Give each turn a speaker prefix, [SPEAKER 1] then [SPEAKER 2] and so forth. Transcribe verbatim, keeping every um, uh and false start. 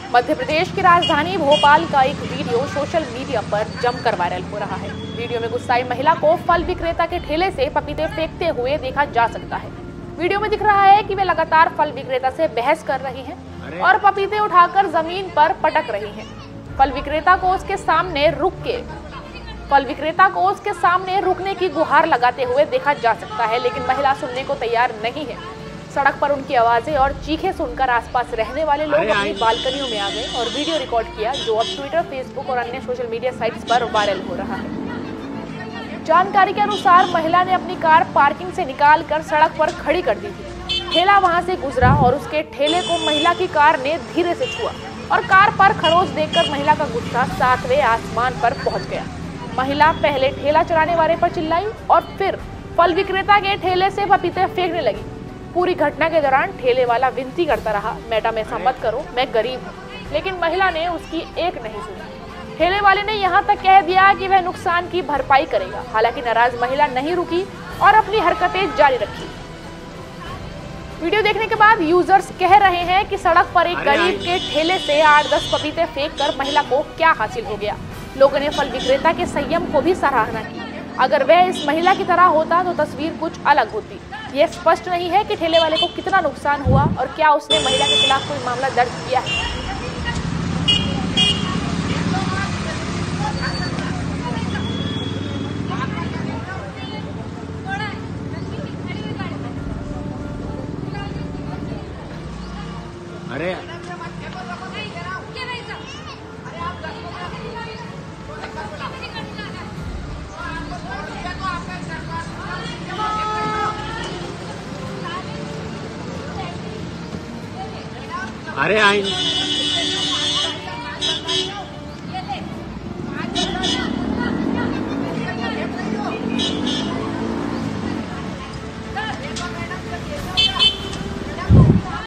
[SPEAKER 1] मध्य प्रदेश की राजधानी भोपाल का एक वीडियो सोशल मीडिया पर जमकर वायरल हो रहा है। वीडियो में गुस्साई महिला को फल विक्रेता के ठेले से पपीते फेंकते हुए देखा जा सकता है। वीडियो में दिख रहा है कि वे लगातार फल विक्रेता से बहस कर रही हैं और पपीते उठाकर जमीन पर पटक रही हैं। फल विक्रेता को उसके सामने रुक के फल विक्रेता को उसके सामने रुकने की गुहार लगाते हुए देखा जा सकता है, लेकिन महिला सुनने को तैयार नहीं है। सड़क पर उनकी आवाजें और चीखें सुनकर आसपास रहने वाले लोग अपनी बालकनियों में आ गए और वीडियो रिकॉर्ड किया, जो अब ट्विटर, फेसबुक और अन्य सोशल मीडिया साइट्स पर वायरल हो रहा है। जानकारी के अनुसार महिला ने अपनी कार पार्किंग से निकालकर सड़क पर खड़ी कर दी थी। ठेला वहां से गुजरा और उसके ठेले को महिला की कार ने धीरे से छुआ और कार पर खरोच देखकर महिला का गुस्सा सातवें आसमान पर पहुंच गया। महिला पहले ठेला चलाने वाले पर चिल्लाई और फिर फल विक्रेता के ठेले से पपीते फेंकने लगी। पूरी घटना के दौरान ठेले वाला विनती करता रहा, मैडम ऐसा मत करो, मैं गरीब हूँ, लेकिन महिला ने उसकी एक नहीं सुनी। ठेले वाले ने यहाँ तक कह दिया कि वह नुकसान की भरपाई करेगा। हालांकि नाराज महिला नहीं रुकी और अपनी हरकतें जारी रखी। वीडियो देखने के बाद यूजर्स कह रहे हैं कि सड़क पर एक गरीब के ठेले से आठ दस पपीते फेंककर महिला को क्या हासिल हो गया। लोगों ने फल विक्रेता के संयम को भी सराहना की। अगर वह इस महिला की तरह होता तो तस्वीर कुछ अलग होती। यह स्पष्ट नहीं है कि ठेले वाले को कितना नुकसान हुआ और क्या उसने महिला के खिलाफ कोई मामला दर्ज किया है।
[SPEAKER 2] अरे अरे आई